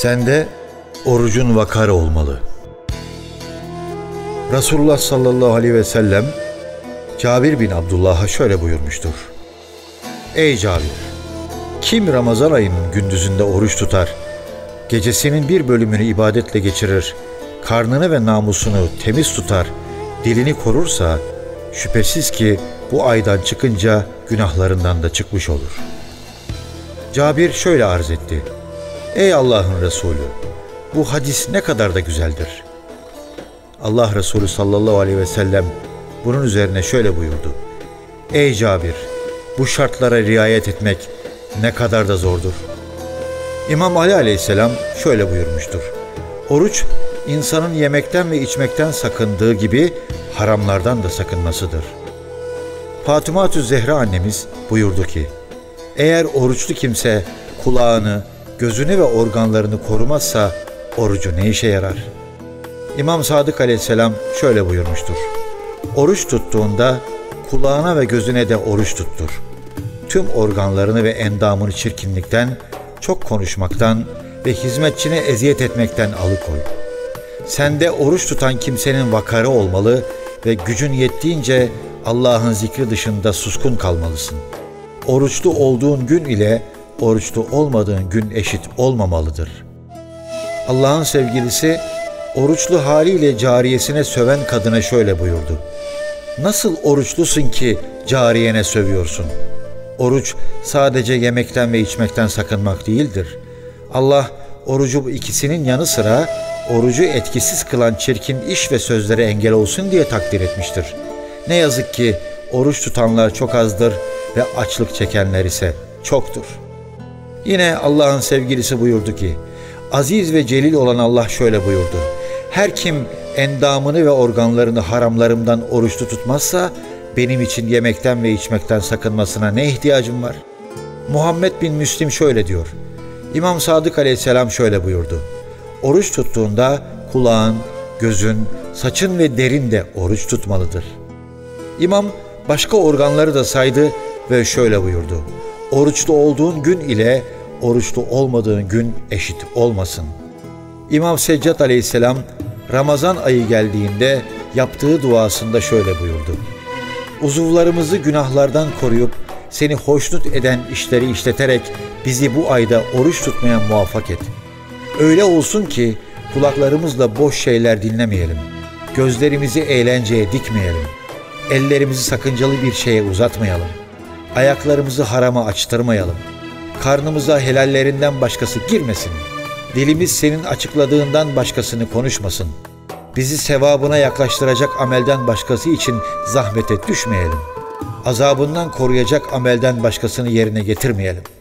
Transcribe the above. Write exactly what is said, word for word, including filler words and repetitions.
Sende orucun vakarı olmalı. Resulullah sallallahu aleyhi ve sellem Cabir bin Abdullah'a şöyle buyurmuştur: Ey Cabir! Kim Ramazan ayının gündüzünde oruç tutar, gecesinin bir bölümünü ibadetle geçirir, karnını ve namusunu temiz tutar, dilini korursa, şüphesiz ki bu aydan çıkınca günahlarından da çıkmış olur. Cabir şöyle arz etti: Ey Allah'ın Resulü! Bu hadis ne kadar da güzeldir. Allah Resulü sallallahu aleyhi ve sellem bunun üzerine şöyle buyurdu: Ey Cabir! Bu şartlara riayet etmek ne kadar da zordur. İmam Ali aleyhisselam şöyle buyurmuştur: Oruç, insanın yemekten ve içmekten sakındığı gibi haramlardan da sakınmasıdır. Fatıma-tü Zehra annemiz buyurdu ki, eğer oruçlu kimse kulağını, gözünü ve organlarını korumazsa orucu ne işe yarar? İmam Sadık aleyhisselam şöyle buyurmuştur: Oruç tuttuğunda kulağına ve gözüne de oruç tuttur. Tüm organlarını ve endamını çirkinlikten, çok konuşmaktan ve hizmetçine eziyet etmekten alıkoy. Sende oruç tutan kimsenin vakarı olmalı ve gücün yettiğince Allah'ın zikri dışında suskun kalmalısın. Oruçlu olduğun gün ile oruçlu olmadığın gün eşit olmamalıdır. Allah'ın sevgilisi oruçlu haliyle cariyesine söven kadına şöyle buyurdu: Nasıl oruçlusun ki cariyene sövüyorsun? Oruç sadece yemekten ve içmekten sakınmak değildir. Allah orucu bu ikisinin yanı sıra orucu etkisiz kılan çirkin iş ve sözlere engel olsun diye takdir etmiştir. Ne yazık ki oruç tutanlar çok azdır ve açlık çekenler ise çoktur. Yine Allah'ın sevgilisi buyurdu ki, aziz ve celil olan Allah şöyle buyurdu: Her kim endamını ve organlarını haramlarımdan oruçlu tutmazsa benim için yemekten ve içmekten sakınmasına ne ihtiyacım var? Muhammed bin Müslim şöyle diyor: İmam Sadık aleyhisselam şöyle buyurdu: Oruç tuttuğunda kulağın, gözün, saçın ve derin de oruç tutmalıdır. İmam başka organları da saydı ve şöyle buyurdu: Oruçlu olduğun gün ile oruçlu olmadığın gün eşit olmasın. İmam Seccad aleyhisselam Ramazan ayı geldiğinde yaptığı duasında şöyle buyurdu: Uzuvlarımızı günahlardan koruyup seni hoşnut eden işleri işleterek bizi bu ayda oruç tutmaya muvaffak et. Öyle olsun ki kulaklarımızla boş şeyler dinlemeyelim, gözlerimizi eğlenceye dikmeyelim, ellerimizi sakıncalı bir şeye uzatmayalım, ayaklarımızı harama açtırmayalım, karnımıza helallerinden başkası girmesin, dilimiz senin açıkladığından başkasını konuşmasın, bizi sevabına yaklaştıracak amelden başkası için zahmete düşmeyelim, azabından koruyacak amelden başkasını yerine getirmeyelim.